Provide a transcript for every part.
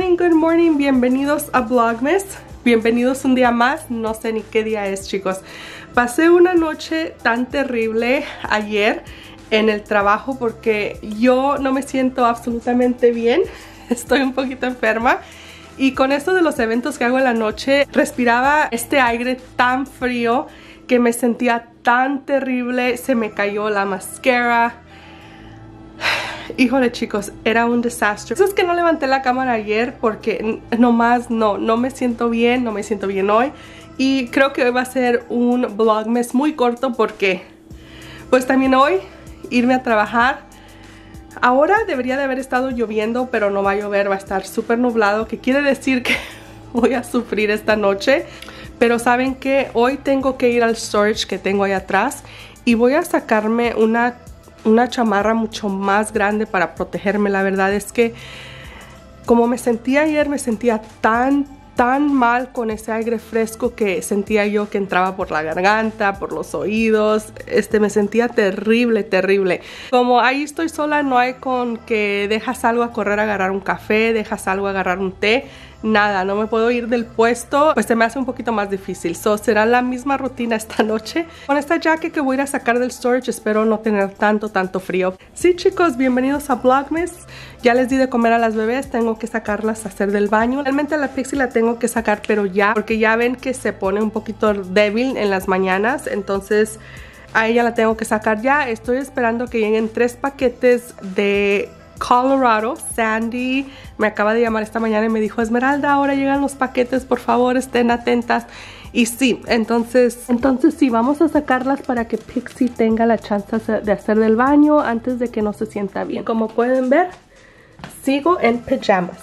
good morning, bienvenidos a Vlogmas, bienvenidos un día más, no sé ni qué día es, chicos. Pasé una noche tan terrible ayer en el trabajo porque yo no me siento absolutamente bien, estoy un poquito enferma. Y con esto de los eventos que hago en la noche, respiraba este aire tan frío que me sentía tan terrible, se me cayó la máscara. Híjole, chicos, era un desastre. Eso es que no levanté la cámara ayer porque nomás no me siento bien, no me siento bien hoy. Y creo que hoy va a ser un vlogmas muy corto porque pues también hoy irme a trabajar. Ahora debería de haber estado lloviendo, pero no va a llover, va a estar súper nublado, que quiere decir que voy a sufrir esta noche. Pero saben que hoy tengo que ir al storage que tengo ahí atrás y voy a sacarme una chamarra mucho más grande para protegerme. La verdad es que como me sentía ayer, me sentía tan mal con ese aire fresco que sentía yo que entraba por la garganta, por los oídos. Me sentía terrible. Como ahí estoy sola, no hay con que dejas algo a correr a agarrar un café, dejas algo a agarrar un té. Nada, no me puedo ir del puesto, pues se me hace un poquito más difícil. Será la misma rutina esta noche. Con esta jacket que voy a ir a sacar del storage, espero no tener tanto frío. Sí, chicos, bienvenidos a Vlogmas. Ya les di de comer a las bebés, tengo que sacarlas a hacer del baño. Realmente a la Pixie la tengo que sacar, pero ya, porque ya ven que se pone un poquito débil en las mañanas, entonces a ella la tengo que sacar ya. Estoy esperando que lleguen 3 paquetes de Colorado. Sandy me acaba de llamar esta mañana y me dijo: Esmeralda, ahora llegan los paquetes, por favor estén atentas. Y sí, entonces sí, vamos a sacarlas para que Pixie tenga la chance de hacer del baño antes de que no se sienta bien. Como pueden ver, sigo en pijamas.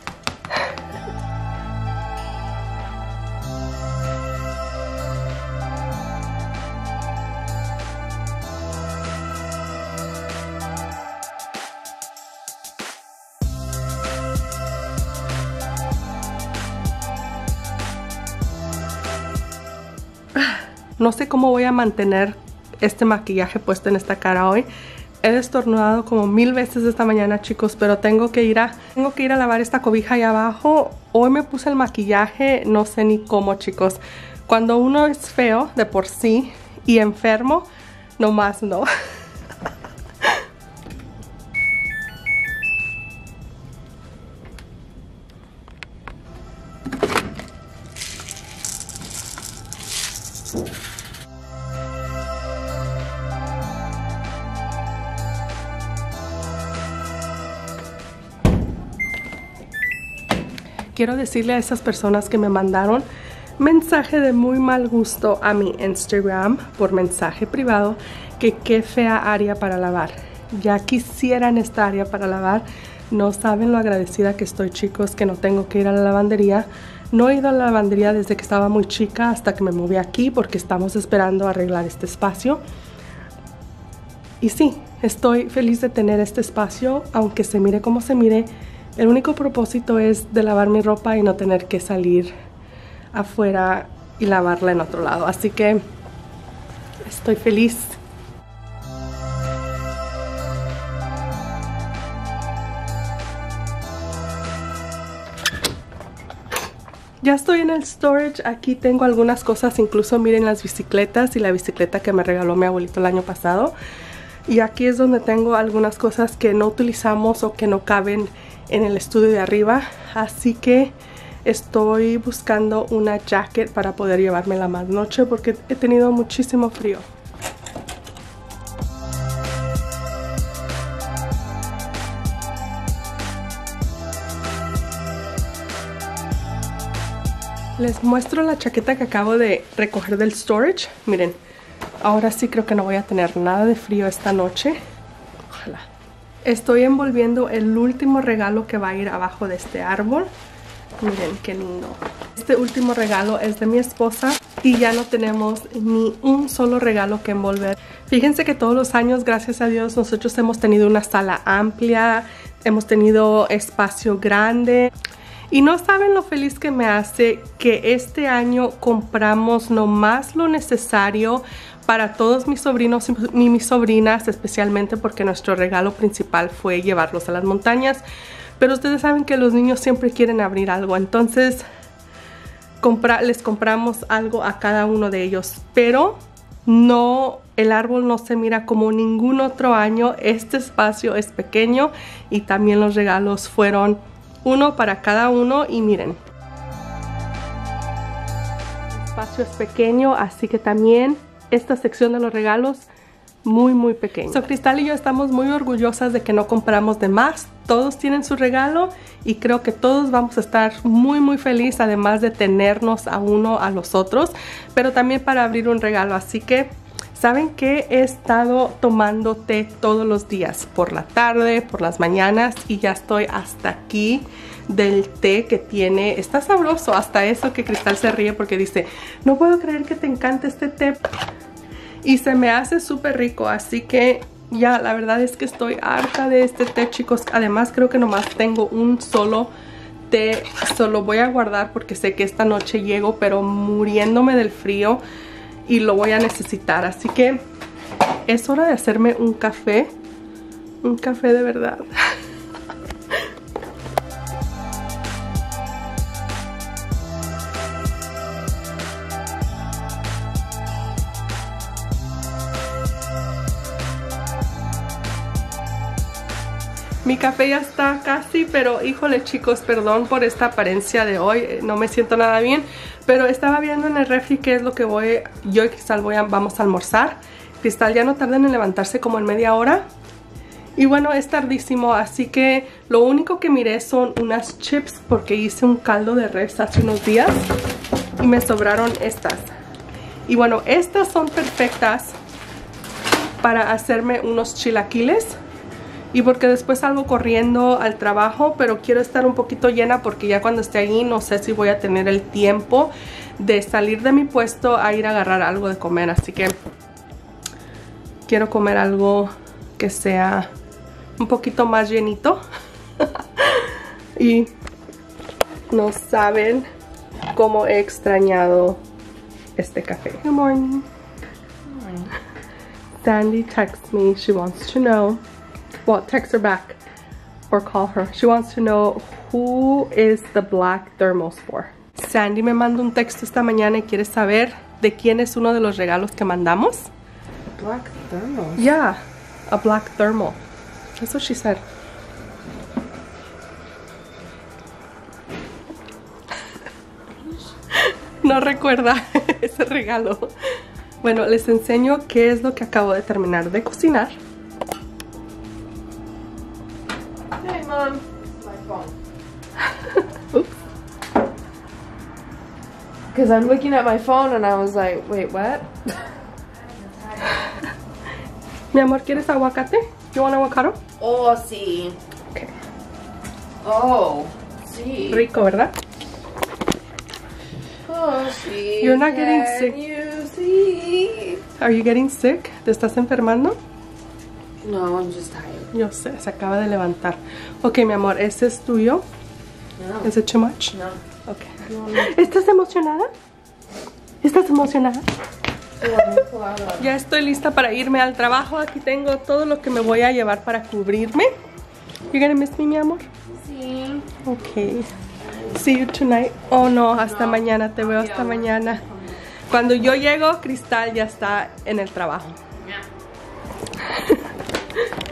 No sé cómo voy a mantener este maquillaje puesto en esta cara hoy. He estornudado como 1000 veces esta mañana, chicos, pero tengo que ir a lavar esta cobija ahí abajo. Hoy me puse el maquillaje, no sé ni cómo, chicos. Cuando uno es feo de por sí y enfermo, nomás no. Quiero decirle a esas personas que me mandaron mensaje de muy mal gusto a mi Instagram por mensaje privado que qué fea área para lavar. Ya quisieran esta área para lavar. No saben lo agradecida que estoy, chicos, que no tengo que ir a la lavandería. No he ido a la lavandería desde que estaba muy chica hasta que me moví aquí porque estamos esperando arreglar este espacio. Y sí, estoy feliz de tener este espacio, aunque se mire como se mire. El único propósito es de lavar mi ropa y no tener que salir afuera y lavarla en otro lado. Así que estoy feliz. Ya estoy en el storage. Aquí tengo algunas cosas, incluso miren las bicicletas y la bicicleta que me regaló mi abuelito el año pasado. Y aquí es donde tengo algunas cosas que no utilizamos o que no caben en el estudio de arriba, así que estoy buscando una jacket para poder llevármela más noche porque he tenido muchísimo frío. Les muestro la chaqueta que acabo de recoger del storage. Miren, ahora sí creo que no voy a tener nada de frío esta noche. Ojalá. Estoy envolviendo el último regalo que va a ir abajo de este árbol. Miren qué lindo. Este último regalo es de mi esposa y ya no tenemos ni un solo regalo que envolver. Fíjense que todos los años, gracias a Dios, nosotros hemos tenido una sala amplia, hemos tenido espacio grande. Y no saben lo feliz que me hace que este año compramos nomás lo necesario para todos mis sobrinos y mis sobrinas, especialmente porque nuestro regalo principal fue llevarlos a las montañas. Pero ustedes saben que los niños siempre quieren abrir algo, entonces les compramos algo a cada uno de ellos. Pero no, el árbol no se mira como ningún otro año. Este espacio es pequeño y también los regalos fueron uno para cada uno. Y miren, el espacio es pequeño, así que también esta sección de los regalos muy pequeño. Cristal y yo estamos muy orgullosas de que no compramos de más. Todos tienen su regalo y creo que todos vamos a estar muy felices, además de tenernos a uno a los otros, pero también para abrir un regalo. Así que saben que he estado tomando té todos los días, por la tarde, por las mañanas, y ya estoy hasta aquí del té que tiene. Está sabroso, hasta eso que Cristal se ríe porque dice, no puedo creer que te encante este té. Y se me hace súper rico, así que ya la verdad es que estoy harta de este té, chicos. Además creo que nomás tengo un solo té, solo voy a guardar porque sé que esta noche llego pero muriéndome del frío y lo voy a necesitar. Así que es hora de hacerme un café de verdad. Mi café ya está casi, pero híjole chicos, perdón por esta apariencia de hoy, no me siento nada bien, pero estaba viendo en el refri qué es lo que yo y Cristal vamos a almorzar. Cristal ya no tarda en levantarse como en media hora y bueno, es tardísimo, así que lo único que miré son unas chips porque hice un caldo de res hace unos días y me sobraron estas. Y bueno, estas son perfectas para hacerme unos chilaquiles. Y porque después salgo corriendo al trabajo, pero quiero estar un poquito llena porque ya cuando esté ahí no sé si voy a tener el tiempo de salir de mi puesto a ir a agarrar algo de comer. Así que quiero comer algo que sea un poquito más llenito. Y no saben cómo he extrañado este café. Good morning. Good morning. Sandy texts me. She wants to know. Well, text her back or call her. She wants to know who is the black thermos for. Sandy me mandó un texto esta mañana y quiere saber de quién es uno de los regalos que mandamos. Black thermos? Yeah, a black thermal. That's what she said. No recuerda ese regalo. Bueno, les enseño qué es lo que acabo de terminar de cocinar. Hey Mom, my phone. Oops. Because I'm looking at my phone and I was like, wait, what? Mi amor, ¿quieres aguacate? You want avocado? Oh, sí. Okay. Oh, sí. Rico, ¿verdad? Oh, sí. You're not getting sick. You see? Are you getting sick? ¿Te estás enfermando? No, I'm just tired. Yo sé, se acaba de levantar. Ok, mi amor, ¿ese es tuyo? No. ¿Es it too much? No. Ok. ¿Estás emocionada? ¿Estás emocionada? Ya estoy lista para irme al trabajo. Aquí tengo todo lo que me voy a llevar para cubrirme. You gonna miss me, mi amor? Sí. Ok. See you tonight. Oh no, hasta mañana. Te veo hasta mañana. Cuando yo llego, Cristal ya está en el trabajo.